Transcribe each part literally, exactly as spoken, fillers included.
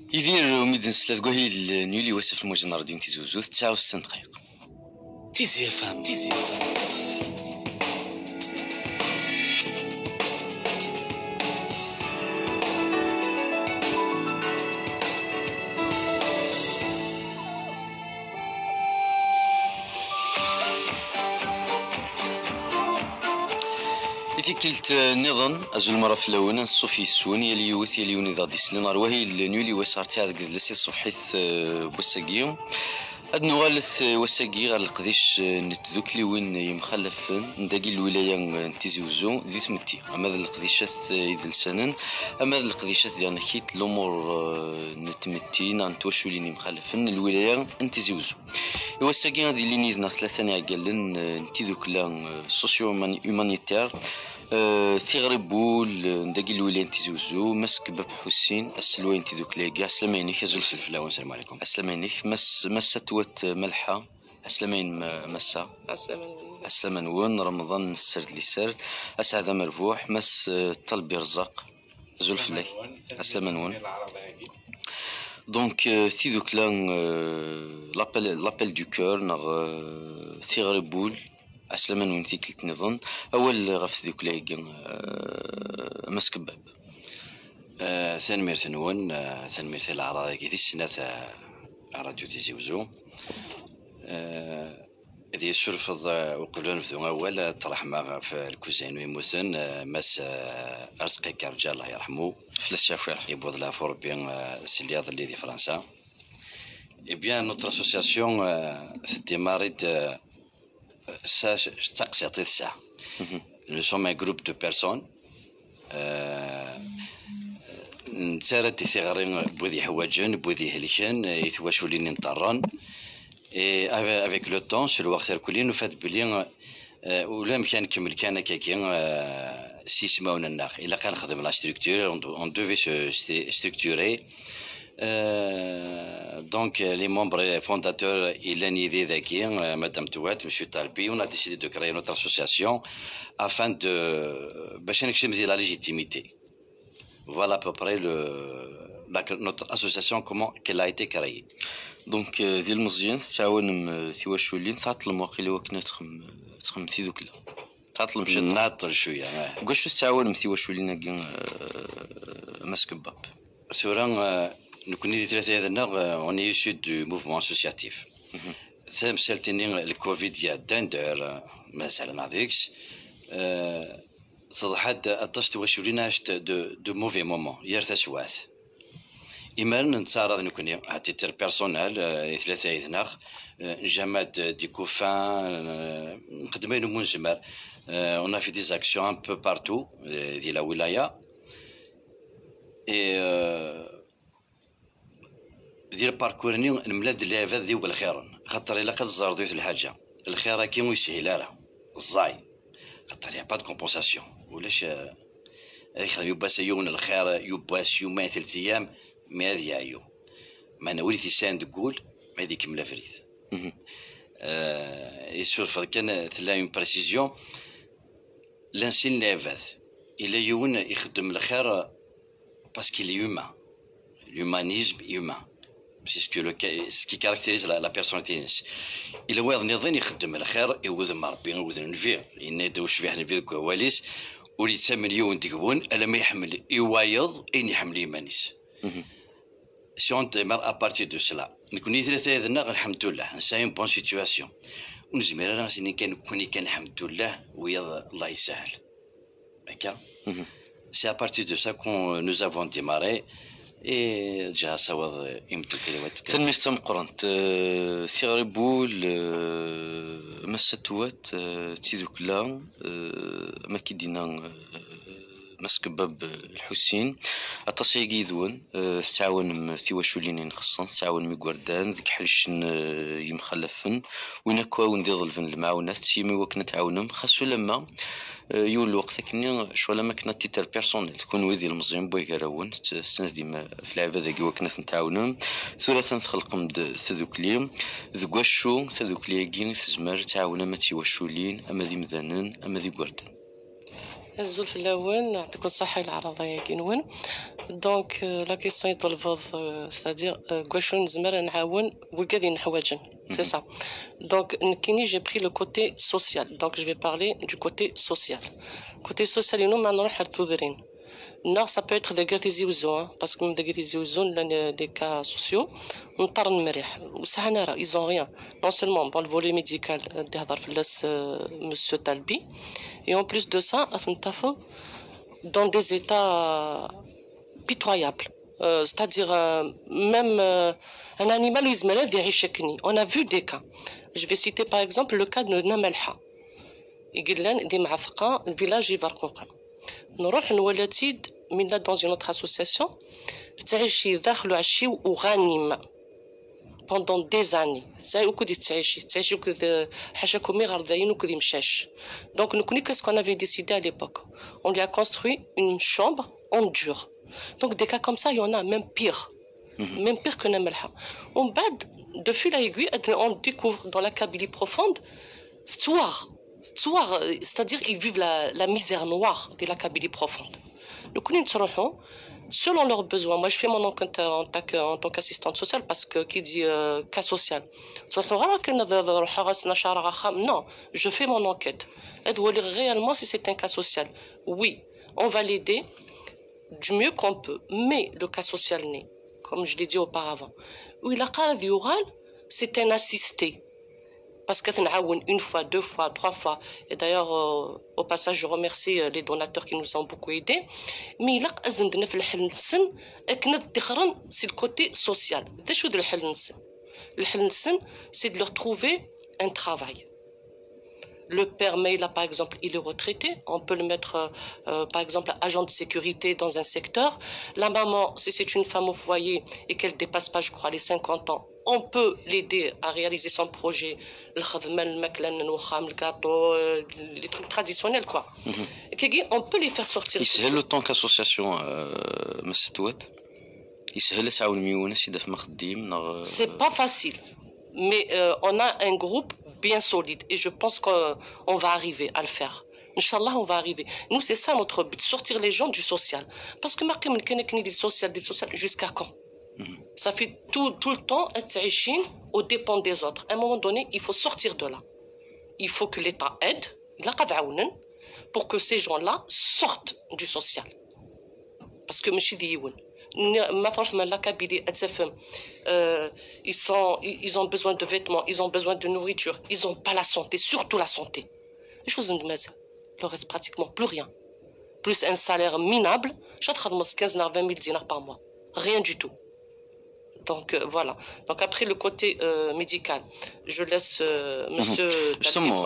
يدير وميدن سلاث قهيل نيولي واسف الموجة ناردين تيزوزو تسعة وستين دقيقة. تيزي فهم تيزي فهم كلت نظن أزول مرة في اللون الصوفي السون يلي يوث يلي يوني ذا ديسلين أروهي النيولي وسارتي هذا قزلسي الصفحيث بوساقيو هاد نغالث وساقي غير القديش نتذوك لي وين يمخلف نداقي الولاية نتيزيوزو ذي تمتي أما ذا القديشات إذا لسانن أما ذا القديشات ديالنا كيت الأمور نتمتي نانتوشو ليني مخلفن الولاية نتيزيوزو وساقي هذه اللي نيزنا ثلاثة نعقلن نتيذوك لا سوسيو هومانيتير ثغري بول نداقي الولاية نتيزوزو مسك باب حسين السلوين تيذوك لاقي عسلامين يزول الفلفلاوين. السلام عليكم. عسلامين مس مسا توت ملحة عسلامين مسا عسلامين ون رمضان السرد لي سر اسعد مربوح مس طلب رزاق زول فلاي عسلامين ون دونك تيذوك لان لابيل لابيل دو كور نغ ثغري بول عسلامين وين تيكلت نظن اول غف ذيك لاقي مسك باب ثاني ميرث نون ثاني ميرث العراض كي السنة راديو تيزيوزو هذه الشرف وقبل نبدو أول طرح ما في الكوزين ويموتن مس أرزقي كرجال الله يرحمه في الشافعي يبوظ لا فور بين سلياض اللي دي فرنسا. Et bien notre association démarre de ça chaque certain ça. Nous sommes un groupe de personnes. نتسارد ثغرين بوذي حواجن بوذي هليشن يتواشولين نطران avec le temps sur الوقت الكلين وفات بلي ولا مكان كمل كان كاكين سيسماونا الناخ الا كان خدم لا ستركتور on devait se structurer donc les membres fondateurs il a une idée d'aki madame Touat monsieur Talbi on a décidé de créer notre association afin de باش نكشف la légitimité. Voilà à peu près le, la, notre association, comment qu'elle a été créée. Donc, ذي المزيان تعاون ثواشولين تعطل المواقع وكنا تخم تخم ثي ذوك لا تعطل مش نعطل شوية. قول شو تعاون ثواشولين كين مسك باب. سوران نكون دي ثلاثة هذا النغ on est issu du mouvement associatif. ثم سالتني الكوفيد يا دندر مثلا هذيكس. صدحت أطشت وشولينا دو دو موفي مومون يرتسوات إيمان نتصارض نكوني هاتيتر بيرسونال ثلاثة إذناغ نجمد دي كوفان نقدمين منجمر on a fait des actions un peu partout دي لا ولاية et ديال باركورني نملاد لافا ذي بالخير خاطر إلا قد زاردوث الحاجة الخير كي ويسهل راه الزاي خاطر يا با دو كومبونساسيون ولاش هذيك خدم يباس يوم الخير يباس يومين ثلاث ايام ما هذه عيو ما انا وليتي سان تقول ما هذيك ملا فريد يسولف كان ثلا اون بريسيزيون لانسين لافاذ الا يون يخدم الخير باسكو لي هيومان l'humanisme humain c'est ce que le ce qui caractérise la, la personnalité. Il واضح نظن يخدم الخير يوذ ربي يوذ النفير ينادي واش فيه نفير كواليس ولي ثمن يوم ديكون الا ما يحمل يوايض اين يحمل يمانيس si on démarre à partir de cela نكون ثلاثة هذا الحمد لله نسايم بون سيتواسيون ونزمر انا سيني كان كوني كان الحمد لله ويا الله يسهل هكا c'est à partir de ça que nous avons démarré et جا سوا يمتلك كلمات ثم يستم قرنت ثغري بول مساتوات تيذوك لا ما كيدينا مسك باب الحسين التصيقي ذون تعاون ثواشولين خصن تعاون ميقوردان ذيك حرش يمخلفن وينكوا وندي ظلفن المعاونات سيمي وكنا تعاونهم خاصو لما يول الوقت كني شو لما كنا تيتر بيرسونيل تكون وذي المزيان بوي كراون السنه ديما في العباد ذاك وكنا نتعاونوا ثلاثه نخلق مد ثذوك ليم ذكواشو ثذوك ليكين تزمر تعاونا ما تيواشولين اما ذي مذانن اما ذي قردان الزول في الاول يعطيكم الصحه العرضيه كينون دونك لا كيسيون يطلبوا سادير كواشو نزمر نعاون وكادي نحواجن سي سا دونك كيني جي بري لو كوتي سوسيال دونك جو في بارلي دو كوتي سوسيال كوتي سوسيال ينو ما نروح للتوذرين Non, ça peut être des gars qui ont parce que des gars qui ont des cas sociaux, on parle de mérite. Ils ont rien. Non seulement dans le volet médical, Monsieur Talbi, et en plus de ça, dans des états pitoyables. Euh, c'est-à-dire, euh, même euh, un animal où il malade, il on a vu des cas. Je vais citer par exemple le cas de Namelha. Il y a des معثقة, le village Ivarqouqa. نروح نولاتيد من là dans une autre association تعيشي داخلوا عشي وغانم pendant des années ça وكدي تعيشي تعيشي وكذا حاشاكم غير ذاين وكذي مشاش donc nous connaissons ce qu'on avait décidé à l'époque on lui a construit une chambre en dur donc des cas comme ça il y en a même pire mm-hmm. même pire que Namelha on bad de fil à aiguille on découvre dans la Kabylie profonde soir soir c'est-à-dire ils vivent la, la misère noire de la Kabylie profonde le connaît selon leurs besoins. Moi, je fais mon enquête en tant qu'assistante sociale parce que qui dit euh, cas social. Non, je fais mon enquête. Réellement, si c'est un cas social, oui, on va l'aider du mieux qu'on peut. Mais le cas social n'est, comme je l'ai dit auparavant. Oui, la qaradhi oral, c'est un assisté. Parce que c'est une fois, deux fois, trois fois. Et d'ailleurs, euh, au passage, je remercie les donateurs qui nous ont beaucoup aidés. Mais il a c'est le côté social. C'est de leur trouver un travail. Le père Meila, par exemple, il est retraité. On peut le mettre, euh, par exemple, agent de sécurité dans un secteur. La maman, si c'est une femme au foyer et qu'elle ne dépasse pas, je crois, les cinquante ans, on peut l'aider à réaliser son projet. Les trucs traditionnels, quoi. Mm-hmm. On peut les faire sortir. يسهل له طون كاسوسياسيون مساتوات يسهل تعاون ميونس يدافع مخديم. C'est pas facile, mais euh, on a un groupe bien solide et je pense qu'on va arriver à le faire. Inch'Allah, on va arriver. Nous, c'est ça notre but, sortir les gens du social. Parce que marquer des social, des social, jusqu'à quand? Mm-hmm. Ça fait tout, tout le temps être au dépend des autres. À un moment donné, il faut sortir de là. Il faut que l'État aide, pour que ces gens-là sortent du social. Parce que euh, ils, sont, ils ont besoin de vêtements, ils ont besoin de nourriture, ils n'ont pas la santé, surtout la santé. Les choses ne leur reste pratiquement plus rien. Plus un salaire minable, je travaille quinze à vingt mille dinars par mois. Rien du tout. Donc euh, voilà. Donc après le côté euh, médical, je laisse euh, monsieur. Justement,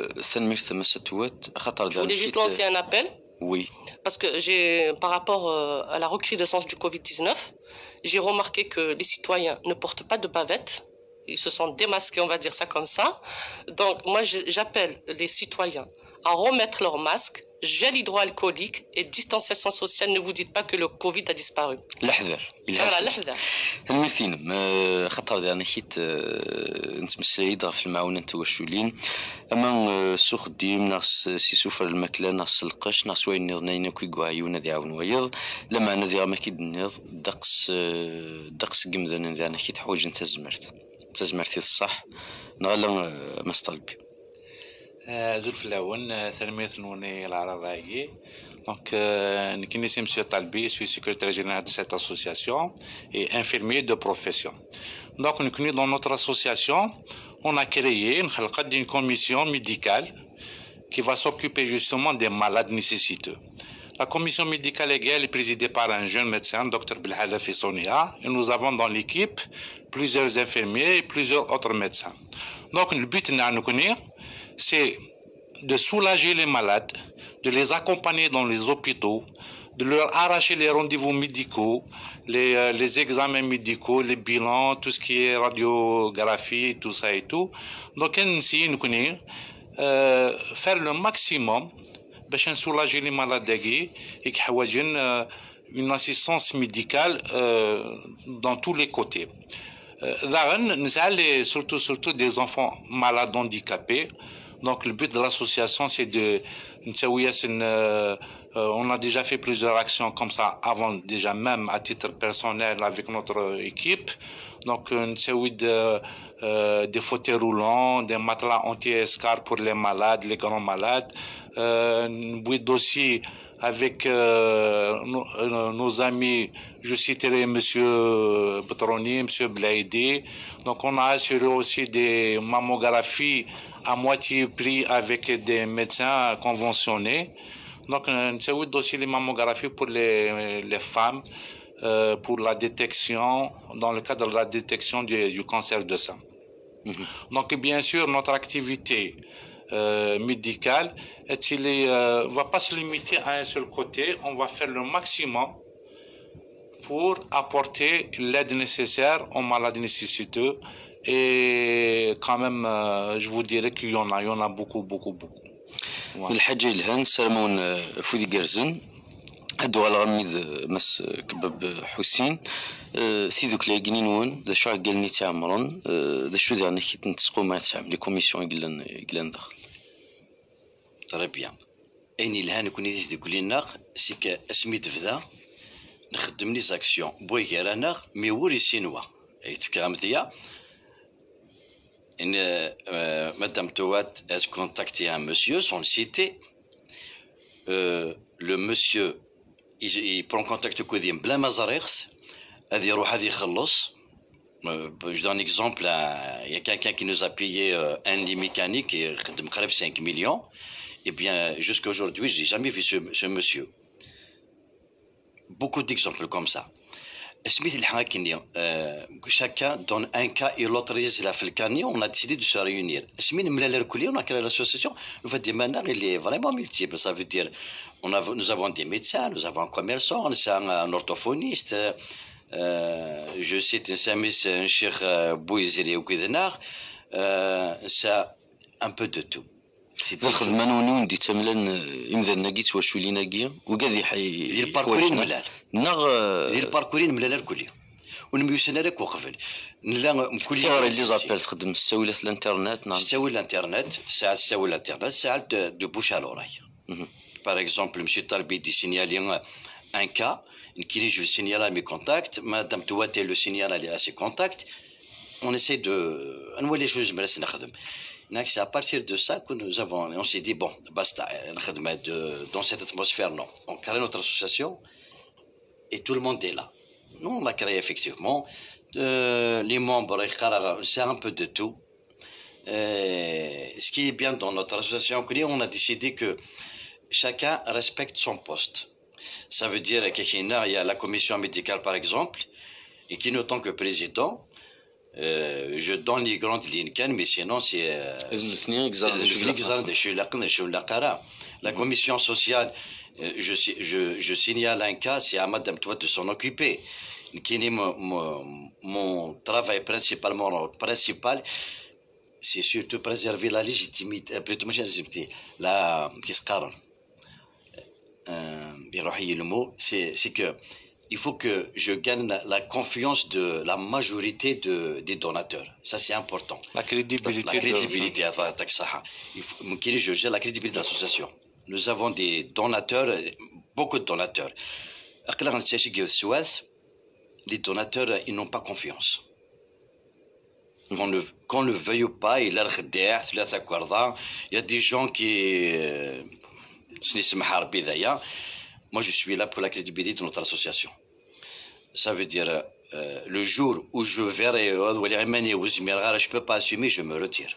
je voulais juste lancer un appel. Oui. Parce que j'ai, par rapport euh, à la recrudescence du covid dix-neuf, j'ai remarqué que les citoyens ne portent pas de bavettes. Ils se sont démasqués, on va dire ça comme ça. Donc moi, j'appelle les citoyens à remettre leur masque, gel hydroalcoolique et distanciation sociale. Ne vous dites pas que le Covid a disparu. الحذر. voilà الحذر. المثين خطر يعني حيت نتمسيد في المعاونة توشولين اما سو خديم ناس سي سوفر الماكله ناس القش ناس وين نضنينا كي كوايونا دي عاون ويض لما انا دي ما كيدنيض دقس دقس قمزان دي انا كي تحوج انت زمرت تزمرتي الصح نغلا مسطلبي زول في الأول ثلمية نوني العراضية donc نكني سي مسيو طالبي سوي سيكريتير جينيرال de cette association et infirmier de profession donc نكني dans notre association on a créé une commission médicale qui va s'occuper justement des malades nécessiteux. La commission médicale est présidée par un jeune médecin, docteur Belhalafi Sonia, et nous avons dans l'équipe plusieurs infirmiers et plusieurs autres médecins. Donc le but c'est de soulager les malades, de les accompagner dans les hôpitaux, de leur arracher les rendez-vous médicaux, les, euh, les examens médicaux, les bilans, tout ce qui est radiographie, tout ça et tout. Donc, on euh, faire le maximum pour soulager les malades et qui ont une assistance médicale euh, dans tous les côtés. Euh, nous allons surtout, surtout des enfants malades handicapés. Donc, le but de l'association, c'est de, on a déjà fait plusieurs actions comme ça avant, déjà même à titre personnel avec notre équipe. Donc, de, euh, des fauteuils roulants, des matelas anti-escar pour les malades, les grands malades. Euh, aussi avec euh, nos, euh, nos amis, je citerai Monsieur Petroni, Monsieur Blaidi. Donc, on a assuré aussi des mammographies à moitié prix avec des médecins conventionnés. Donc, c'est aussi les mammographies pour les, les femmes, euh, pour la détection, dans le cadre de la détection du, du cancer de sein. Mm-hmm. Donc, bien sûr, notre activité euh, médicale, elle ne euh, va pas se limiter à un seul côté. On va faire le maximum pour apporter l'aide nécessaire aux malades nécessiteux. Et quand même, euh, je vous dirais qu'il y en a, il y en a beaucoup, beaucoup, beaucoup. الحاجة الهان سلمون فودي جرزن هادو على غميد مس كباب حسين سيدوك لي جنينون ذا شو قالني تعمرن ذا شو ذا انك تنتسقوا مع تعمل لي كوميسيون قلن قلن داخل تري بيان اني الهان كوني تقول لنا سي كاسمي تبدا نخدم لي زاكسيون بوي غيرانا مي وري سينوا اي تكامتيا Euh, euh, Madame Towat a contacté un monsieur, sans le citer. Euh, le monsieur, il, il prend contact avec lui, bla mazarix, il dit روح هذه يخلص. Je donne un exemple, il y a quelqu'un qui nous a payé euh, un lit mécanique et خدم قريب cinq millions. Et bien, jusqu'à aujourd'hui, je n'ai jamais vu ce, ce monsieur. Beaucoup d'exemples comme ça. Smith الحاكني chacun donne un cas et l'autre dit la Falcani, on a décidé de se réunir. Smith ملال الكلية on a créé l'association. Nous faisons des manières, il est vraiment multiple. Ça veut dire, on a, nous avons des médecins, nous avons un commerçant, un orthophoniste. Euh, je cite un service, un cheikh Bouiziri ou Guidenar. Ça un peu de tout. الخدمه نوني ندي تملان امذان ناقيت واش ولي ناقيه وكادي حي ديال الباركورين ملال نغ ديال الباركورين ملال الكليه ونميوسنا لك وقفل نلا كل فور لي زابيل تخدم الساوله الانترنت نعم الساوله الانترنت ساعه الساوله الانترنت ساعه دو بوش على لوراي باغ اكزومبل مشي طالبي دي سينيالي ان كا كي جو سينيال مي كونتاكت مادام تواتي لو سينيال على سي كونتاكت on essaie de نولي شوز مرس نخدم. C'est à partir de ça que nous avons, on s'est dit, bon, basta, dans cette atmosphère, non. On crée notre association et tout le monde est là. Nous, on l'a créé effectivement. Euh, les membres, c'est un peu de tout. Euh, ce qui est bien dans notre association, on a décidé que chacun respecte son poste. Ça veut dire qu'il y a la commission médicale, par exemple, et qui, en tant que président, Euh, je donne les grandes lignes, mais sinon c'est la commission sociale. Je, je, je signale un cas, c'est à Madame Toit de s'en occuper. Qui est mon, mon, mon travail principalement principal, c'est surtout préserver la légitimité, plutôt la légitimité, la qui se carre. Le mot, c'est c'est que il faut que je gagne la confiance de la majorité de, des donateurs. Ça, c'est important. La crédibilité. La crédibilité. Il faut que je gère la crédibilité de l'association. Nous avons des donateurs, beaucoup de donateurs. Les donateurs, ils n'ont pas confiance. Qu'on le, qu'on le veuille ou pas, il y a des gens qui... Moi, je suis là pour la crédibilité de notre association. Ça veut dire, euh, le jour où je verrai, je ne peux pas assumer, je me retire.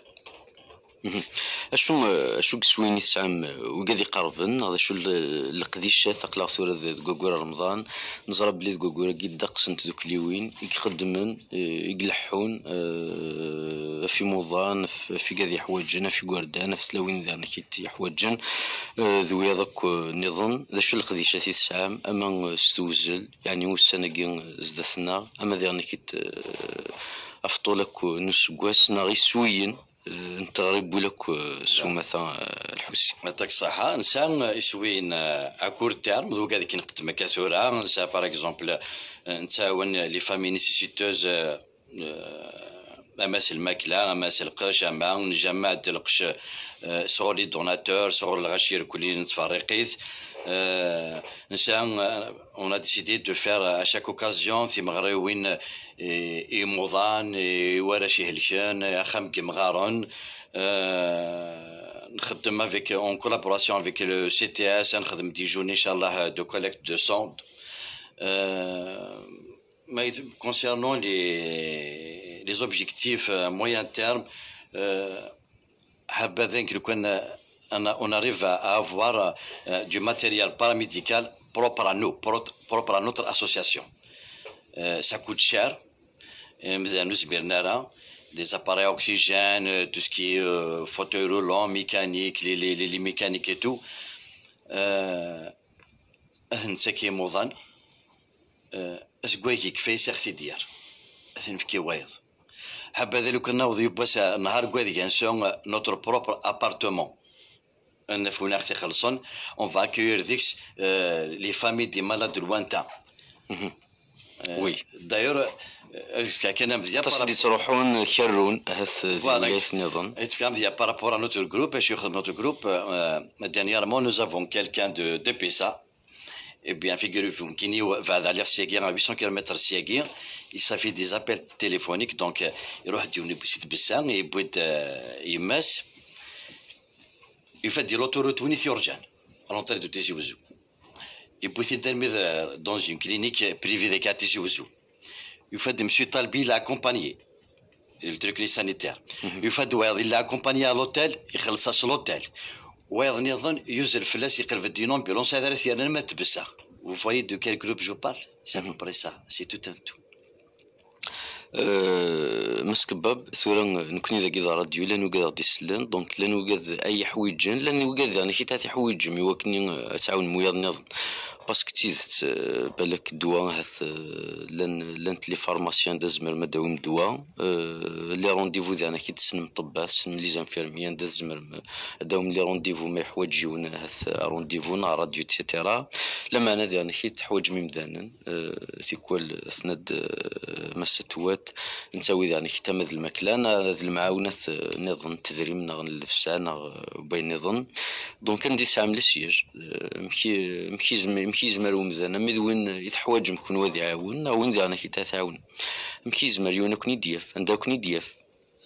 اشو اشو كسويني سام وقادي قربن هذا شو القديشه ثقلا ثورة كوكورا رمضان نزرب بلي كوكورا كي دقسنت دوك ليوين يخدمن يقلحون في موضان في قادي حواجنا في قردان في سلاوين ذانا كي حواجن ذوي هذاك نظن ذا شو القديشه تي سام اما استوزل يعني والسنه كي زدثنا اما ذانا كي افطولك نسكواس ناغي سويين انت غريب لك سومثا الحسين يعطيك الصحة. انسان يسوين اكور تيرم دوك هذيك نقدم كثورة انسان باغ اكزومبل نتاون لي فامي نيسيسيتوز اما سي الماكله اما سي القش اما نجمع القش صغر لي دوناتور صغر الغشير كلي نتفرقيت نسان on a décidé de faire à chaque occasion في مغري وين يموضان ورا شي هلشان اخام كمغارن نخدم avec en collaboration avec le C T S نخدم دي جوني ان شاء الله de collecte de sondes mais concernant les les objectifs à moyen terme حابذا لو كان on arrive à avoir du matériel paramédical propre à nous propre à notre association ça coûte cher des appareils oxygène, tout ce qui est euh, fauteuil roulant, mécanique, les, les, les, les mécaniques et tout. Ce qui est moderne, ce qui est fait, c'est ce qui est fait. حابة لو كنا وضيو بس نهار قوي كنسون notre propre appartement. On va on va accueillir euh, les familles des malades lointains. Oui. D'ailleurs, كان مزيان تصدي تروحون كرون هث ديالات نظن يتفهم ديال par rapport à notre groupe je suis notre groupe dernièrement nous avons quelqu'un de de Pessa et bien figurez-vous qui va aller سياقي à huit cents kilomètres سياقي il s'affiche des appels téléphoniques donc يروح يدير بسيط بسان يبود يماس يفدي l'autoroute وين يرجع à l'entrée de Tizi Ouzou يبود يدير dans une clinique privée de Tizi Ouzou il fait de monsieur Talbi l'a accompagné le truc les sanitaires il fait de il l'a accompagné à l'hôtel il خلص à l'hôtel وايضا يظن يوزل فلاس يقلب دي نومبيلونس هذا راه انا ما تبسا vous voyez de quel groupe je parle c'est à peu près ça c'est tout un tout مسكباب ثورا نكوني ذاك إذا راديو لانو قاد غادي يسلن دونك لانو قاد اي حويجين لانو قاد يعني كي تاتي حويج ميوكني تعاون مويض نظن باسكو تيزت بالك الدواء هاث لان لانت لي فارماسيان دازمر ما داوم دواء لي رونديفو ديالنا كي تسنم طباس تسنم لي زانفيرميان دازمر داوم لي رونديفو ما يحواج يجيونا هاث رونديفو نا راديو تيتيرا لما انا ديالنا كي تحواج ميمدانا تيكوال اسند مساتوات نساوي يعني كي تمد المكلان هذه المعاونات نظن تدريم نغن الفسانه بين نظن دونك ندي سامل السياج مكي مكي مكي زمر ومزانا مد وين يتحواج مكون وادي عاون وين دي انا كي تتعاون مكي زمر يونا كوني دياف عندها كوني دياف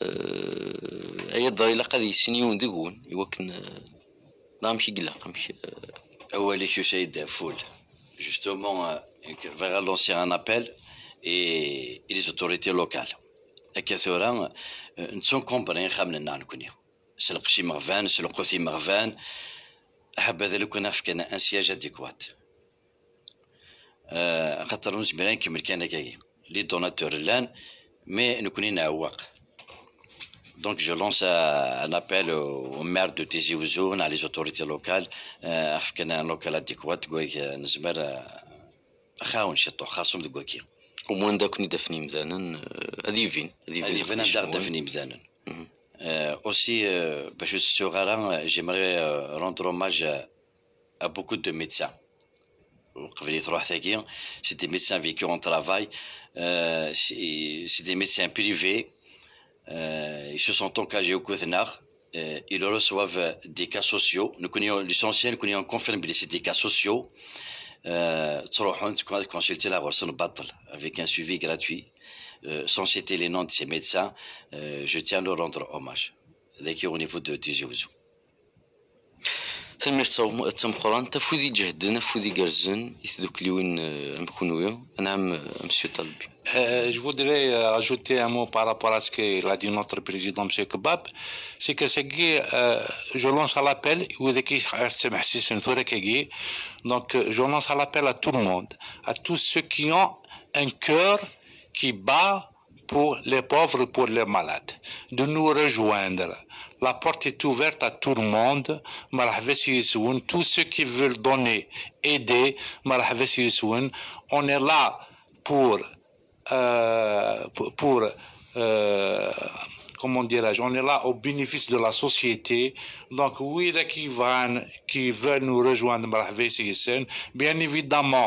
اي الدار الا قاد يسنيون دقون يوكن نعم شي قلق مشي اولي كو سيد فول justement va lancer un appel et les autorités locales كثيرا نتسون كومبرين خاملنا نكونيو سلق شي مغفان سلقو في مغفان حبذا لو كنا فكنا ان سياج اديكوات خاطر نجبران كيما كان كاين لي دوناتور لان مي نكوني نعوق دونك جو لونس ان ابل au maire de Tizi Ouzou على les autorités locales فكنا لوكال اديكوات كويك نجبر خاون شطو خاصهم دكوكي ومن داك ندفني مزانا هذه فين هذه فين ندار دفني مزانا aussi باش الصغار j'aimerais rendre hommage à beaucoup de médecins وقبل تروح ثاكي c'est des médecins avec qui on travaille c'est des médecins privés ils se sont engagés au Kouthnach ils reçoivent des cas sociaux nous connaissons l'essentiel nous connaissons confirme que c'est des cas sociaux تروحون consulter la personne battle avec un suivi gratuit sans citer les noms de ces médecins je tiens à leur rendre hommage ذاك au niveau de Tizi Ouzou ثمر تم قران تفوذي جهدنا فوذي جرزن يثدوك لي وين مكونويا نعم مسيو طلبي. Je voudrais ajouter un mot par rapport à ce qu'a dit notre président M. Kebab, c'est que c'est que euh, je lance à l'appel, donc je lance à l'appel à tout le monde, à tous ceux qui ont un cœur qui bat pour les pauvres, pour les malades, de nous rejoindre. La porte est ouverte à tout le monde. Tous ceux qui veulent donner, aider, on est là pour, euh, pour, pour euh, comment dirais-je, on est là au bénéfice de la société. Donc, oui, qui, qui veulent nous rejoindre, bien évidemment,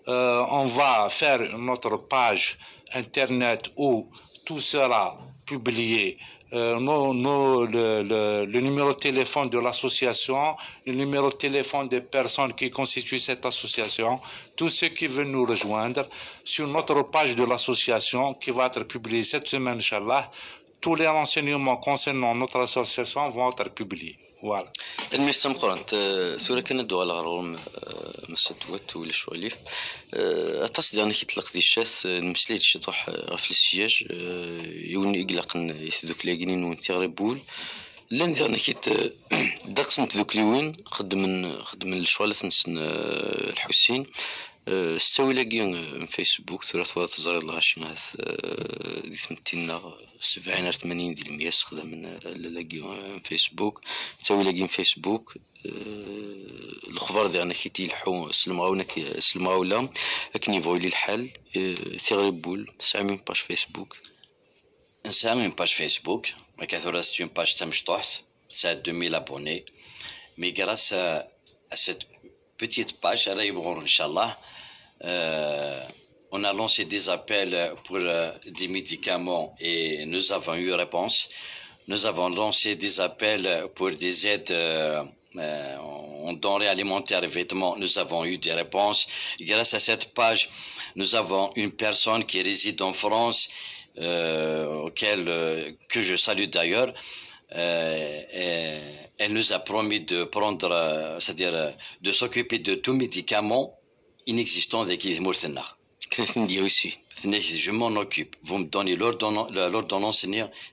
euh, on va faire notre page internet où tout sera publié. Euh, nos, nos, le, le, le numéro de téléphone de l'association, le numéro de téléphone des personnes qui constituent cette association, tous ceux qui veulent nous rejoindre sur notre page de l'association qui va être publiée cette semaine, Inch'Allah. Tous les renseignements concernant notre association vont être publiés. Voilà. تلميذ سام قرانت ثورة كانت دوغا الغرور مسدوات ولا شواليف أتصل يعني كي تلق دي الشاث المسليت شطوح غفل السياج يوني إقلق يسدوك لاقينين وانتي غريبول لان ديرنا كيت دقس نتذوك ليوين خدم خدم الشوالات نسن الحسين استوي لاقي فيسبوك ثلاث وات زريد الغاشي هاث دي سمتينا سبعين أو ثمانين ديال المية خدم من لاقي فيسبوك تسوي لاقي فيسبوك الخبر ديالنا كي تيلحو سلمغاونا سلمغاولا كنيفو لي الحال ثيغري بول سامين باج فيسبوك نسامي باج فيسبوك ما كثر c'est une page تمشطوحت ça deux mille abonnés mais grâce à, à cette petite page Inch'Allah, euh, on a lancé des appels pour euh, des médicaments et nous avons eu réponse. Nous avons lancé des appels pour des aides euh, euh, en denrées alimentaires et vêtements. Nous avons eu des réponses. Grâce à cette page, nous avons une personne qui réside en France, euh, auquel, euh, que je salue d'ailleurs. Euh, elle nous a promis de prendre, euh, c'est-à-dire euh, de s'occuper de tout médicament inexistant de qui Mourtena. aussi. Je m'en occupe. Vous me donnez l'ordonnance,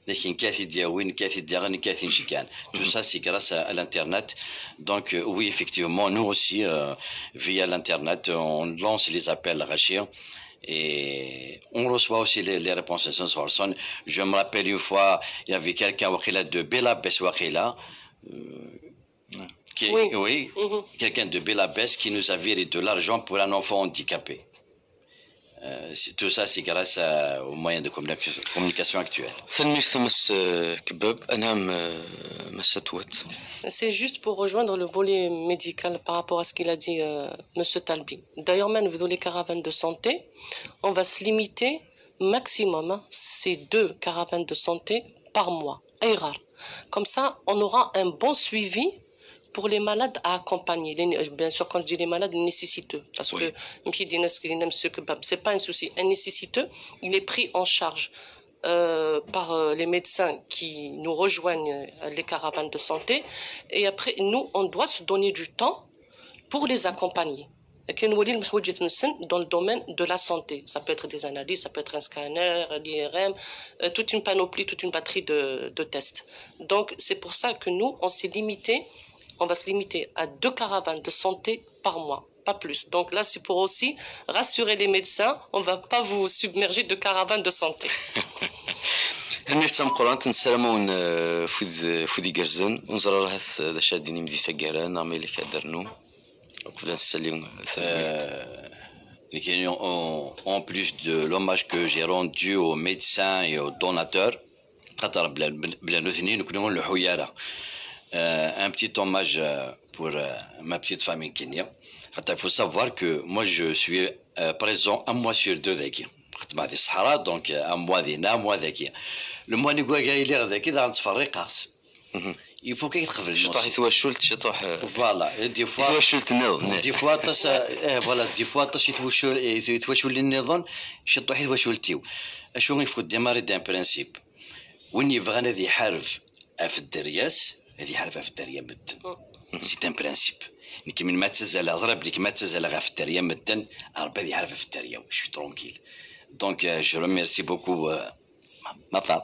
tout ça c'est grâce à, à l'internet. Donc euh, oui, effectivement, nous aussi euh, via l'internet, on lance les appels à Rachir. Et on reçoit aussi les, les réponses de Sanson. Je me rappelle une fois, il y avait quelqu'un de Belabès Wakila, euh, qui, oui, oui mm-hmm. quelqu'un de Belabès qui nous a viré de l'argent pour un enfant handicapé. Euh, tout ça, c'est grâce à, aux moyens de communication, communication actuels. C'est juste pour rejoindre le volet médical par rapport à ce qu'il a dit euh, M. Talbi. D'ailleurs, même dans les caravanes de santé, on va se limiter maximum, hein, c'est deux caravanes de santé par mois. Comme ça, on aura un bon suivi pour les malades à accompagner. Les, bien sûr, quand je dis les malades, les nécessiteux. Parce oui. que c'est pas un souci. Un nécessiteux, il est pris en charge euh, par euh, les médecins qui nous rejoignent les caravanes de santé. Et après, nous, on doit se donner du temps pour les accompagner. Dans le domaine de la santé. Ça peut être des analyses, ça peut être un scanner, l'I R M, euh, toute une panoplie, toute une batterie de, de tests. Donc, c'est pour ça que nous, on s'est limité on va se limiter à deux caravanes de santé par mois, pas plus. Donc là, c'est pour aussi rassurer les médecins, on ne va pas vous submerger de caravanes de santé. نفتهم قرانت نسلمون فوز فودي جرزن ونزرر هث ذا شادين مدي ثقارا نعمل لك درنو وكفلا نسليون en plus de l'hommage que j'ai rendu aux médecins et aux donateurs قطر بلا نوثني نكونوا الحيارة Euh, un petit hommage euh, pour euh, ma petite famille Kenya. Il faut savoir que moi je suis euh, présent un mois sur deux d'Aki. Donc un mois d'Ina, un mois d'Aki. Le mois de Gouagaïli d'Aki dans le Farriqas. Il faut qu'il trouve le nom. Voilà. Des fois, des fois, voilà, des fois, tu tu tu tu النظام شطوح يتوشلتيو. شو يفوت démarrer d'un principe. وين يبغى هذا يحارب في الدرياس. هذه حرفة في الدريا مدن سي ان برانسيب كي من ما تزال زرب لك ما تزال غا في الدريا مدن ربي هذه حرفة في الدريا وشوي ترونكيل دونك جو ريميرسي بوكو ما باب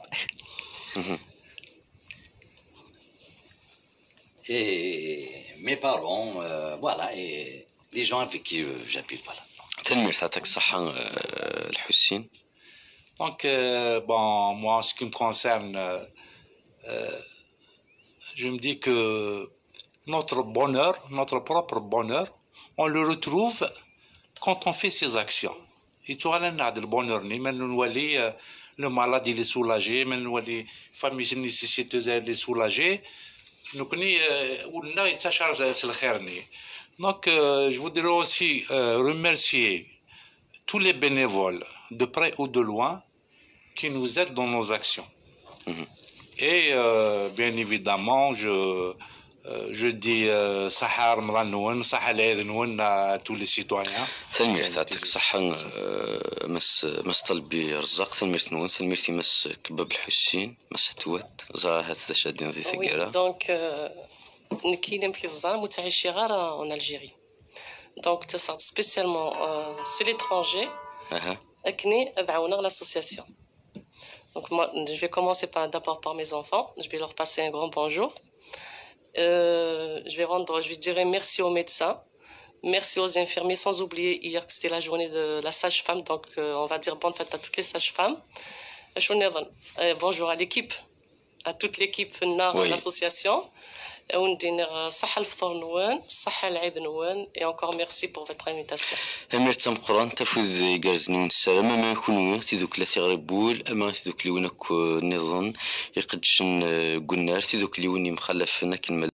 et mes parents euh, voilà et les gens avec qui euh, j'habite voilà تنمير تعطيك الصحة الحسين. Donc euh, bon moi en ce qui me concerne euh, euh, je me dis que notre bonheur, notre propre bonheur, on le retrouve quand on fait ses actions. Et tu vois, là, le bonheur, le malade, il est soulagé, la famille nécessiteuse, elle est soulagée. Donc, euh, je voudrais aussi euh, remercier tous les bénévoles de près ou de loin qui nous aident dans nos actions. Mhm. Et euh, bien évidemment, je, euh, je dis euh, Sahar Mranouan, Sahal Aidnouan à tous les citoyens. ثلمير يعطيك الصحة آه، مس مس طلبي رزاق ثلمير نون ثلميرتي مس كباب الحسين مس توات زرا هات شادين زي Oui, سكيرة. donc euh, كاينين في الزار متعايشين غير en Algérie. Donc ça spécialement euh, c'est l'étranger اها أكني أدعونا l'association. Donc moi je vais commencer par d'abord par mes enfants, je vais leur passer un grand bonjour. Euh, je vais rendre je vais dire merci aux médecins. Merci aux infirmiers, sans oublier hier que c'était la journée de la sage-femme, donc euh, on va dire bonne fête à toutes les sages-femmes. Euh, bonjour à l'équipe, à toute l'équipe de Oui. l'association. Et encore merci pour votre invitation. أمير تم قران تفوز جارزنون السلامة ما يكونوا تيدوك لا تغربول أما تيدوك اللي ونك نظن يقدشن قلنا تيدوك اللي وني مخلف هناك